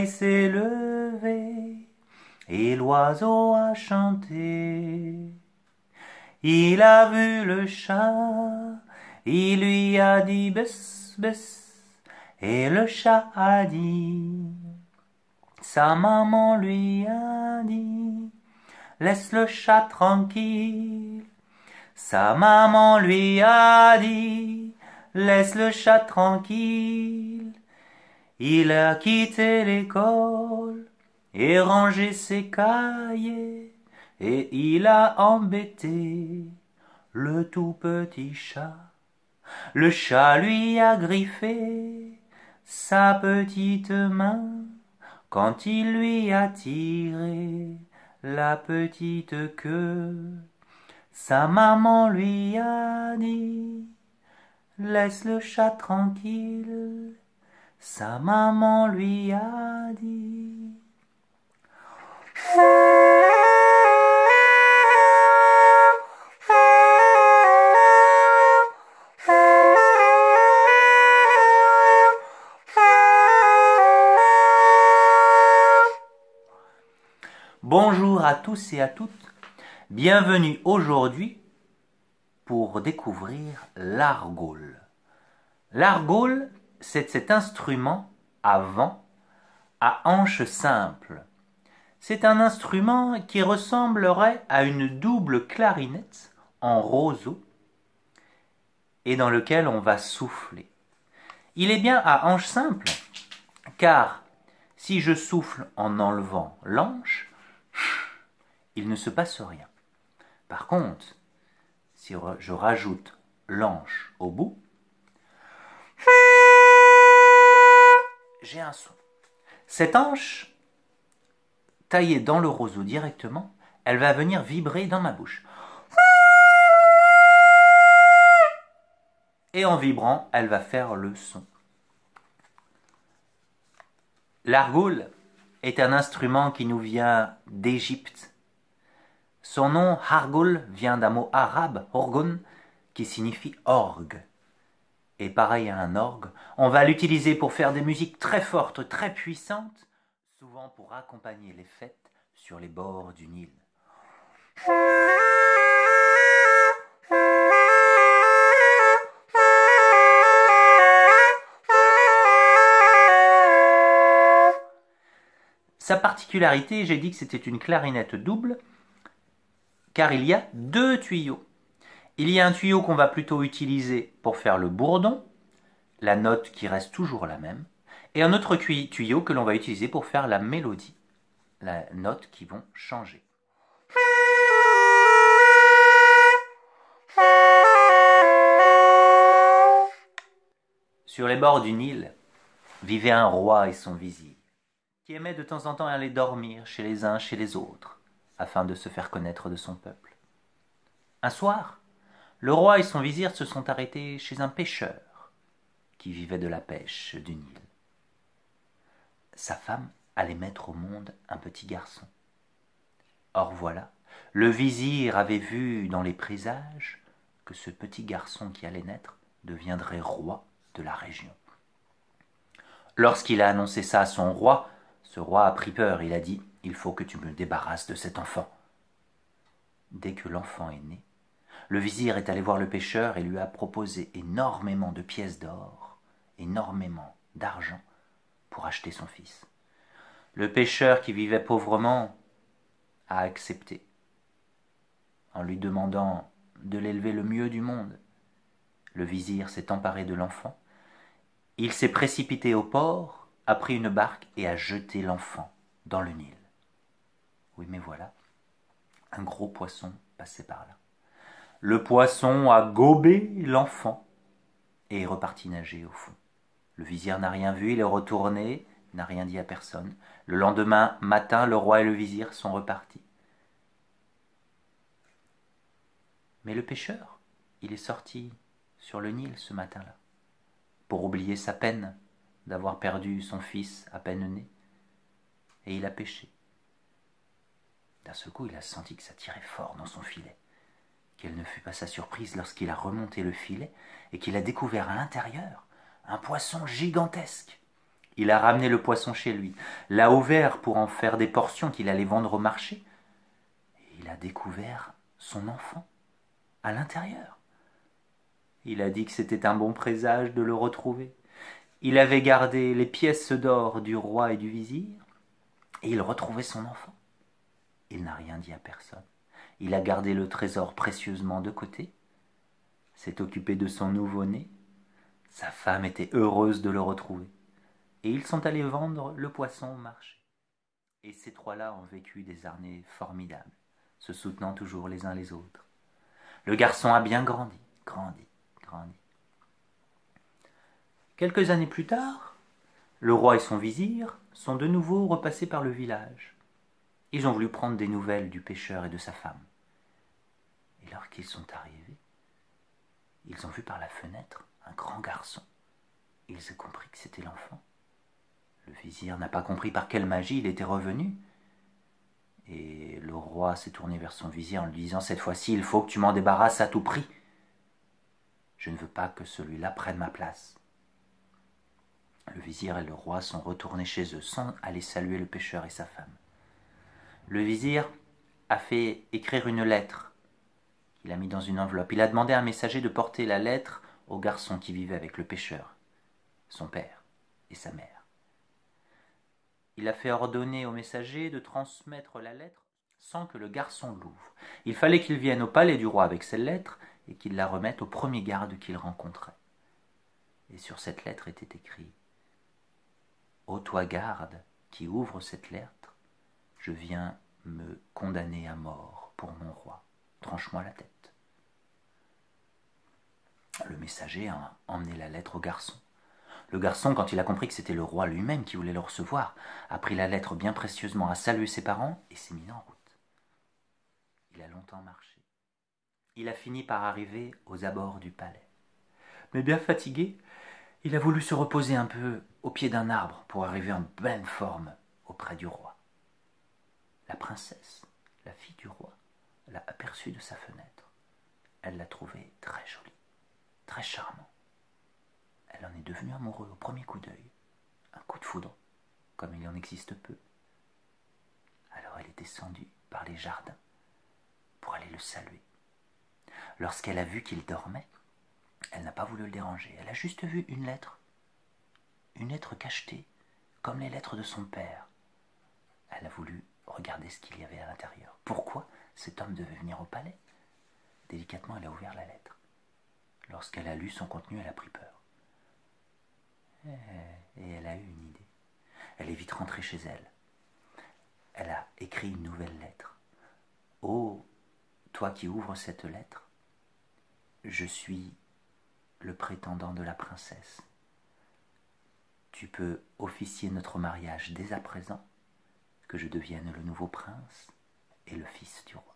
soleil s'est levé et l'oiseau a chanté. Il a vu le chat, il lui a dit bess, bess, et le chat a dit, sa maman lui a dit, laisse le chat tranquille. Sa maman lui a dit, laisse le chat tranquille. Il a quitté l'école et rangé ses cahiers, et il a embêté le tout petit chat. Le chat lui a griffé sa petite main quand il lui a tiré la petite queue. Sa maman lui a dit, laisse le chat tranquille. Sa maman lui a dit. Bonjour à tous et à toutes, bienvenue aujourd'hui pour découvrir l'argole. L'argole, c'est cet instrument à vent à hanches simples. C'est un instrument qui ressemblerait à une double clarinette en roseau et dans lequel on va souffler. Il est bien à hanches simples car si je souffle en enlevant l'anche, il ne se passe rien. Par contre, si je rajoute l'anche au bout, j'ai un son. Cette anche, taillée dans le roseau directement, elle va venir vibrer dans ma bouche. Et en vibrant, elle va faire le son. L'argole est un instrument qui nous vient d'Égypte. Son nom, hargol, vient d'un mot arabe, orgon, qui signifie orgue. Et pareil à un orgue, on va l'utiliser pour faire des musiques très fortes, très puissantes, souvent pour accompagner les fêtes sur les bords du Nil. Sa particularité, j'ai dit que c'était une clarinette double, car il y a deux tuyaux. Il y a un tuyau qu'on va plutôt utiliser pour faire le bourdon, la note qui reste toujours la même, et un autre tuyau que l'on va utiliser pour faire la mélodie, la note qui vont changer. Sur les bords du Nil vivait un roi et son vizir, qui aimait de temps en temps aller dormir chez les uns chez les autres, afin de se faire connaître de son peuple. Un soir, le roi et son vizir se sont arrêtés chez un pêcheur qui vivait de la pêche du Nil. Sa femme allait mettre au monde un petit garçon. Or voilà, le vizir avait vu dans les présages que ce petit garçon qui allait naître deviendrait roi de la région. Lorsqu'il a annoncé ça à son roi, ce roi a pris peur. Il a dit « Il faut que tu me débarrasses de cet enfant ». Dès que l'enfant est né, le vizir est allé voir le pêcheur et lui a proposé énormément de pièces d'or, énormément d'argent pour acheter son fils. Le pêcheur, qui vivait pauvrement, a accepté, en lui demandant de l'élever le mieux du monde. Le vizir s'est emparé de l'enfant, il s'est précipité au port, a pris une barque et a jeté l'enfant dans le Nil. Oui, mais voilà, un gros poisson passait par là. Le poisson a gobé l'enfant et est reparti nager au fond. Le vizir n'a rien vu, il est retourné, n'a rien dit à personne. Le lendemain matin, le roi et le vizir sont repartis. Mais le pêcheur, il est sorti sur le Nil ce matin-là, pour oublier sa peine d'avoir perdu son fils à peine né, et il a pêché. D'un seul coup, il a senti que ça tirait fort dans son filet. Quelle ne fut pas sa surprise lorsqu'il a remonté le filet et qu'il a découvert à l'intérieur un poisson gigantesque, Il a ramené le poisson chez lui, l'a ouvert pour en faire des portions qu'il allait vendre au marché, et il a découvert son enfant à l'intérieur. Il a dit que c'était un bon présage de le retrouver. Il avait gardé les pièces d'or du roi et du vizir, et il retrouvait son enfant. Il n'a rien dit à personne. Il a gardé le trésor précieusement de côté, s'est occupé de son nouveau-né. Sa femme était heureuse de le retrouver. Et ils sont allés vendre le poisson au marché. Et ces trois-là ont vécu des années formidables, se soutenant toujours les uns les autres. Le garçon a bien grandi, grandi, grandi. Quelques années plus tard, le roi et son vizir sont de nouveau repassés par le village. Ils ont voulu prendre des nouvelles du pêcheur et de sa femme. Et lorsqu'ils sont arrivés, ils ont vu par la fenêtre un grand garçon. Ils ont compris que c'était l'enfant. Le vizir n'a pas compris par quelle magie il était revenu. Et le roi s'est tourné vers son vizir en lui disant « Cette fois-ci, il faut que tu m'en débarrasses à tout prix. Je ne veux pas que celui-là prenne ma place. » Le vizir et le roi sont retournés chez eux sans aller saluer le pêcheur et sa femme. Le vizir a fait écrire une lettre qu'il a mis dans une enveloppe. Il a demandé à un messager de porter la lettre au garçon qui vivait avec le pêcheur, son père et sa mère. Il a fait ordonner au messager de transmettre la lettre sans que le garçon l'ouvre. Il fallait qu'il vienne au palais du roi avec cette lettre et qu'il la remette au premier garde qu'il rencontrait. Et sur cette lettre était écrit « Ô toi garde qui ouvre cette lettre, je viens me condamner à mort pour mon roi. Tranche-moi la tête. » Le messager a emmené la lettre au garçon. Le garçon, quand il a compris que c'était le roi lui-même qui voulait le recevoir, a pris la lettre bien précieusement, a salué ses parents et s'est mis en route. Il a longtemps marché. Il a fini par arriver aux abords du palais. Mais bien fatigué, il a voulu se reposer un peu au pied d'un arbre pour arriver en pleine forme auprès du roi. La princesse, la fille du roi, l'a aperçu de sa fenêtre. Elle l'a trouvé très joli, très charmant. Elle en est devenue amoureuse au premier coup d'œil, un coup de foudre, comme il en existe peu. Alors elle est descendue par les jardins pour aller le saluer. Lorsqu'elle a vu qu'il dormait, elle n'a pas voulu le déranger. Elle a juste vu une lettre cachetée, comme les lettres de son père. Elle a voulu regarder ce qu'il y avait à l'intérieur. Pourquoi cet homme devait venir au palais? Délicatement, elle a ouvert la lettre. Lorsqu'elle a lu son contenu, elle a pris peur. Et elle a eu une idée. Elle est vite rentrée chez elle. Elle a écrit une nouvelle lettre. « Oh, toi qui ouvres cette lettre, je suis le prétendant de la princesse. Tu peux officier notre mariage dès à présent, que je devienne le nouveau prince et le fils du roi. »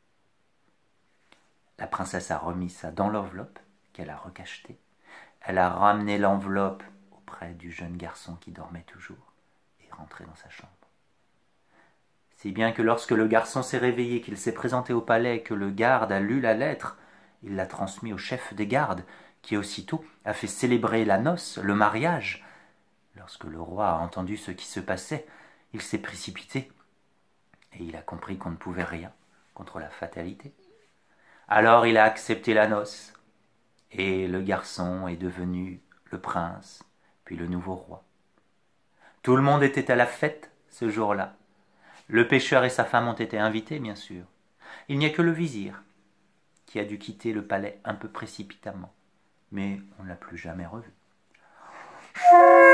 La princesse a remis ça dans l'enveloppe qu'elle a recachetée. Elle a ramené l'enveloppe auprès du jeune garçon qui dormait toujours et est rentré dans sa chambre. Si bien que lorsque le garçon s'est réveillé, qu'il s'est présenté au palais, que le garde a lu la lettre, il l'a transmis au chef des gardes, qui aussitôt a fait célébrer la noce, le mariage. Lorsque le roi a entendu ce qui se passait, il s'est précipité et il a compris qu'on ne pouvait rien contre la fatalité. Alors il a accepté la noce et le garçon est devenu le prince, puis le nouveau roi. Tout le monde était à la fête ce jour-là. Le pêcheur et sa femme ont été invités, bien sûr. Il n'y a que le vizir qui a dû quitter le palais un peu précipitamment, mais on ne l'a plus jamais revu.